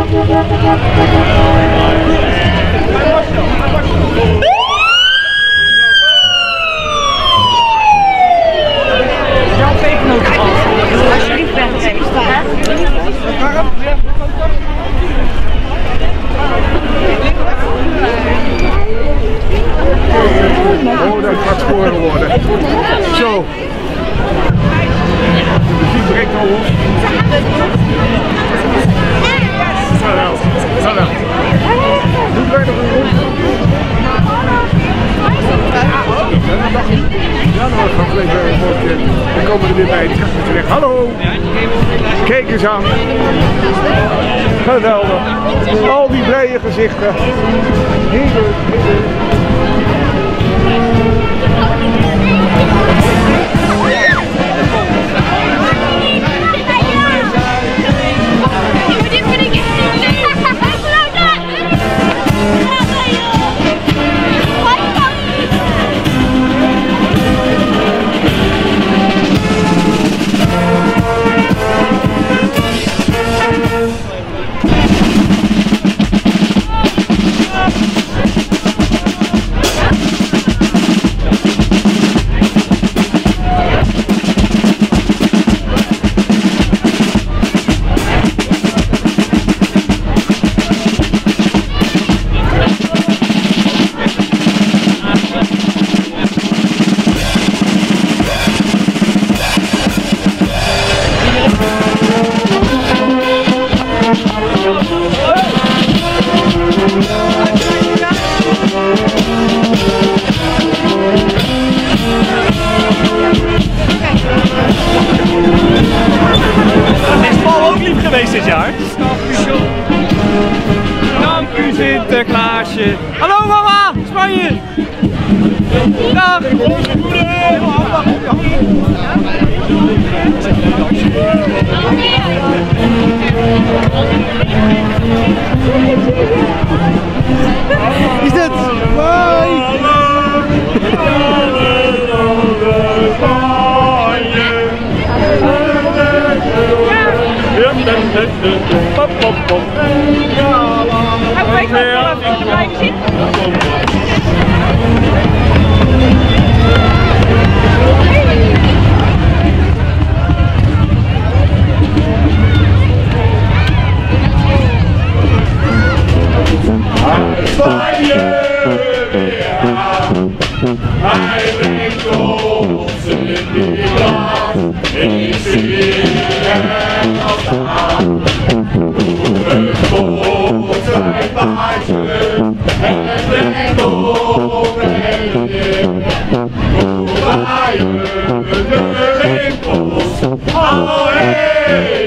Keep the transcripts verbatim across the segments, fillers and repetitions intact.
Alsjeblieft, ben ik even staan. Oh, dat gaat sporen worden. Zo. De muziek breekt al los. Zo nou. Zo nou. Doe wij nog een rondje? Ja, dan gaan we even een rondje. Dan komen we er weer bij. Die gaat weg. Hallo. Kijk eens aan. Geweldig. Al die blije gezichten. Heerlijk. Dit jaar. Dank u Sinterklaasje. Hallo mama, Spanje. Dag. Is het? Hoi. Pop, pop, pop. Gaan we even blijven zitten? Spanje, hij brengt ons in die land, in en afstaan. Het volk zijn paarden, en brengt op en weer. Hoe waaien de rimpels, allee.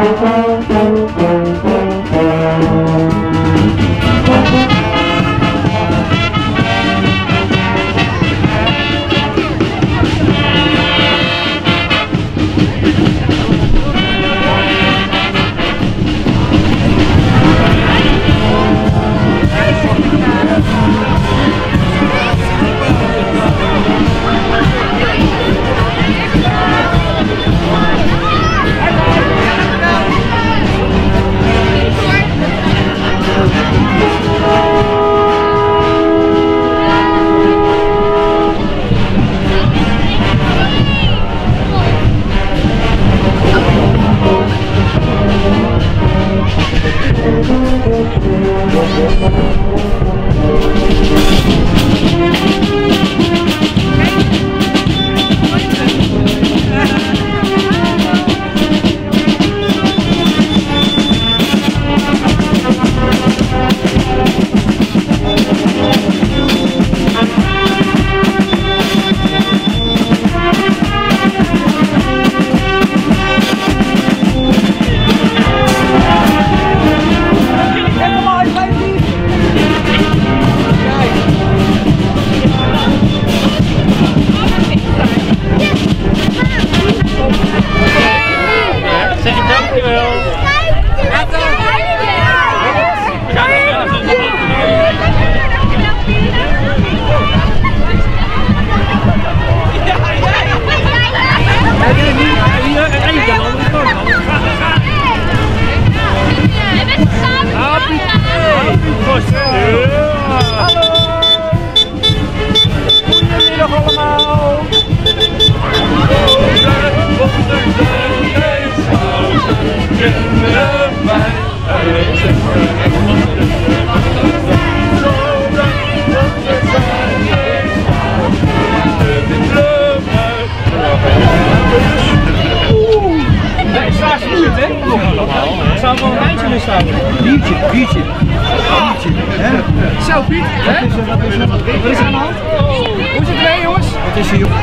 Zou gewoon een ijsje willen staan? Biertje, biertje. Biertje. Hè? Zo Piet, hè? Wat is er, wat is er, wat is er? Wat is er aan de hand? Hoe is het ermee jongens? Wat is er, joh?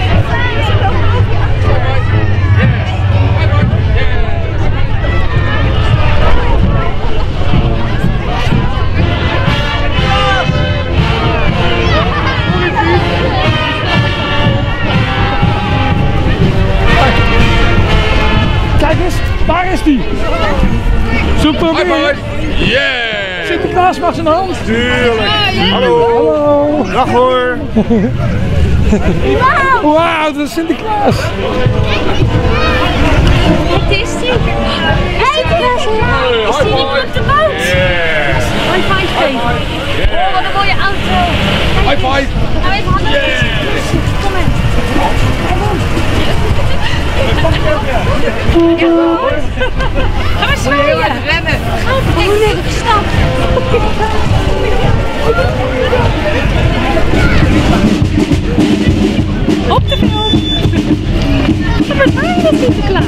Kijk eens, daar is die! Super weer! Yeah! Sinterklaas mag zijn hand! Tuurlijk! Hallo! Hallo! Dag hoor! Wauw, wow, dat is Sinterklaas! Het is die. Sinterklaas, is die niet op de boot? Yeah! High five geven. Oh, wat een mooie auto. High five! Nou, even handen op. Kom maar. Ga maar zwaaien. Rennen. Ga op, ik heb gestapt. Op de film. Wat ben je Sinterklaas?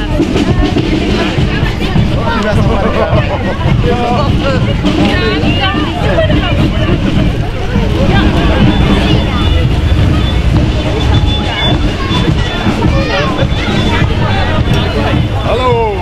Hallo!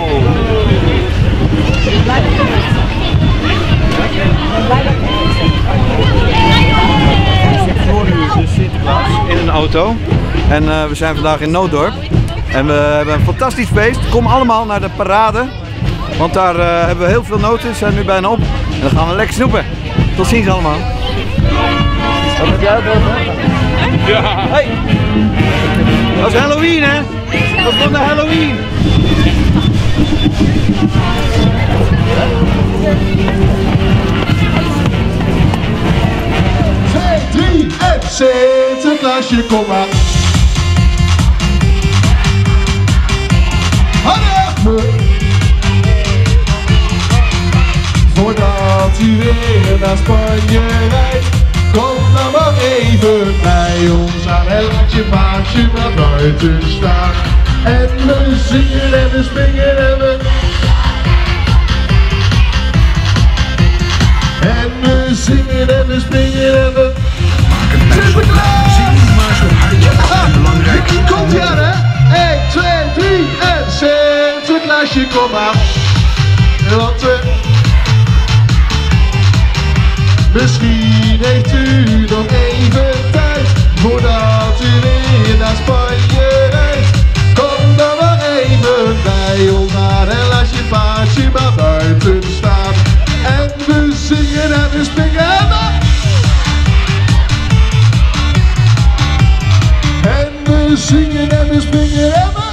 Voor u is Sinterklaas in een auto. En uh, we zijn vandaag in Nooddorp. En we hebben een fantastisch feest. Kom allemaal naar de parade. Want daar uh, hebben we heel veel noten. Ze zijn nu bijna op. En dan gaan we lekker snoepen. Tot ziens allemaal. Wat heb jij boven? Ja! Hey! Dat is Halloween, hè? Dat is van de Halloween. twee, drie en Sinterklaasje, kom maar. Hallo! Voordat u weer naar Spanje rijdt, kom dan maar even bij ons aan en laat je paardje naar buiten staan. En we zingen en we springen en we... En we zingen en we springen en we... Sinterklaas! Belangrijk. Komt ie aan, hè? één, twee, drie en Sinterklaasje, kom maar. Misschien heeft u nog even tijd voordat u weer naar Spanje reist. Kom dan maar even bij ons aan en laat je paardje maar buiten staan. En we zingen en we springen en we... En we zingen en we springen en we...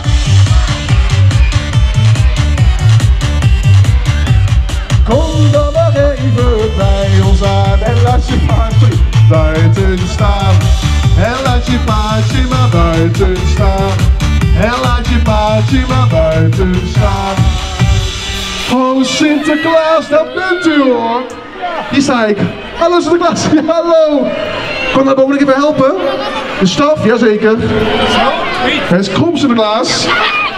Kom dan maar even bij ons aan en laat je paardje buiten staan. En laat je paardje maar buiten staan. En laat je paardje maar buiten staan. Oh Sinterklaas, daar bent u hoor. Hier sta ik. Hallo Sinterklaas, ja, hallo. Kom naar boven, ik even helpen. De staf, jazeker. Het is krom Sinterklaas.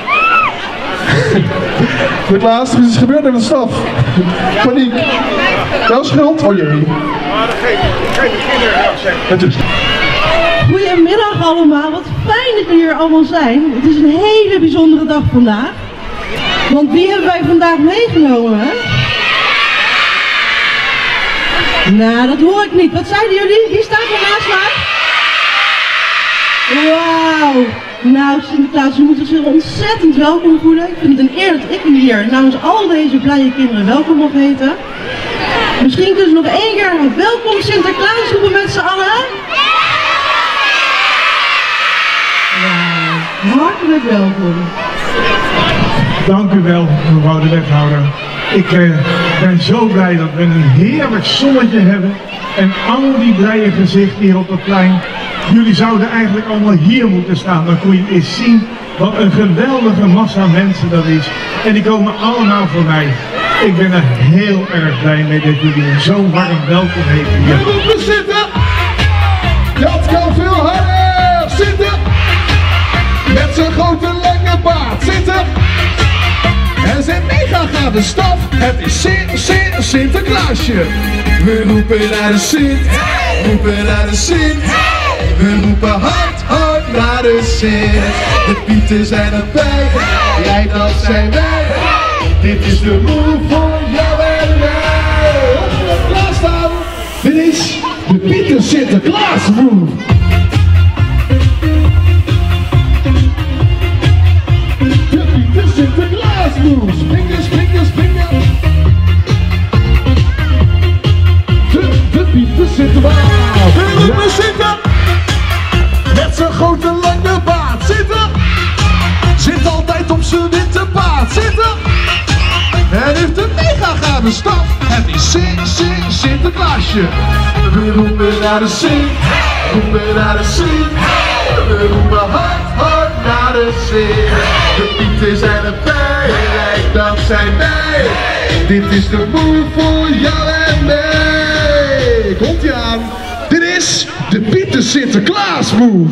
Sinterklaas, er is iets gebeurd met de staf. Paniek. Jouw schuld? Oh jee. Maar dat geeft de kinderen zeggen. Goedemiddag allemaal, wat fijn dat jullie hier allemaal zijn. Het is een hele bijzondere dag vandaag. Want wie hebben wij vandaag meegenomen? Hè? Nou, dat hoor ik niet. Wat zeiden jullie? Wie staat er naast mij? Wauw. Nou, Sinterklaas, u moet zich ontzettend welkom voelen. Ik vind het een eer dat ik u hier namens al deze blije kinderen welkom mag heten. Misschien kunnen ze nog één keer welkom Sinterklaas roepen met z'n allen. Ja, hartelijk welkom. Dank u wel, mevrouw de wethouder. Ik eh, ben zo blij dat we een heerlijk zonnetje hebben en al die blije gezichten hier op het plein. Jullie zouden eigenlijk allemaal hier moeten staan, dan kon je eens zien wat een geweldige massa mensen dat is. En die komen allemaal voor mij. Ik ben er heel erg blij mee dat jullie een zo warm welkom heten hier. We zitten! Dat kan veel harder! Zitten! Met zijn grote lange baard zitten! En zijn mega gave staf, het is Sint, Sint, Sinterklaasje. We roepen naar de Sint, roepen naar de Sint. We roepen hard, hard naar de Sint. De Pieten zijn erbij, jij dat zijn wij. Dit is de move voor jou en mij. Op klaarstaan, dit is de Pieter Sinterklaas move. De Pieter Sinterklaas move. Springen, springen, springen. De, de Pieter Sinterklaas. We roepen zitten. Met zijn grote lange baard zitten. Zit altijd op zijn witte paard zitten. En heeft een mega gave staf. Het is Sint, Sint, Sinterklaasje. We roepen naar de Sint, roepen naar de Sint. We roepen hard, hard naar de Sint. De Pieten zijn erbij, rijk dankzij mij. Dit is de move voor jou en mij. Komt ie aan. Dit is de Pieter Sinterklaas move.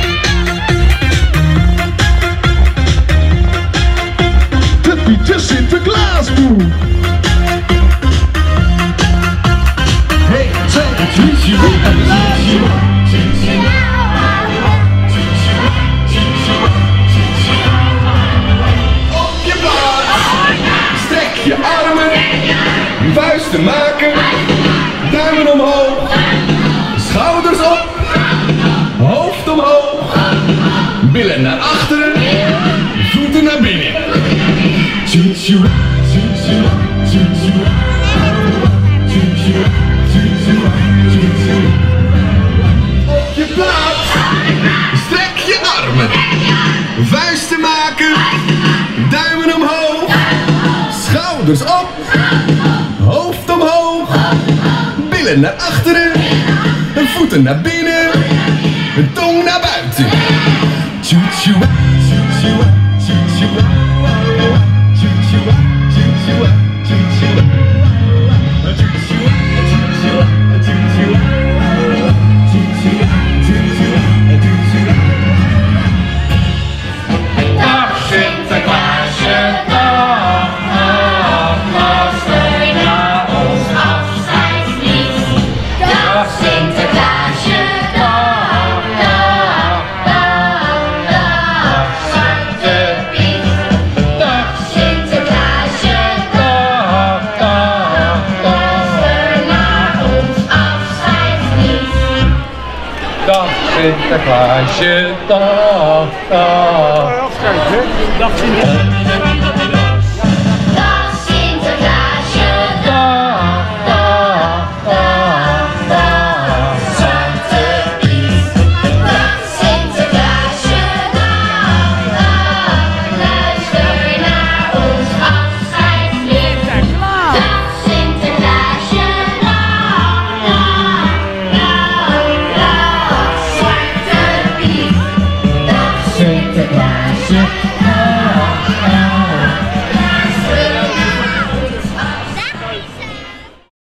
De Pieter Sinterklaas move. Hey, twee, drie, vier, op je plaats, strek je armen, vuisten maken, duimen omhoog, schouders op, hoofd omhoog, billen naar achteren, voeten naar binnen. Op je plaats, strek je armen, vuisten maken, duimen omhoog, schouders op, hoofd omhoog, billen naar achteren, voeten naar binnen, tong naar buiten. Sinterklaasje, dag, dag. Sinterklaasje, dag, dag. Afscheid, hè? Dag Sinterklaas.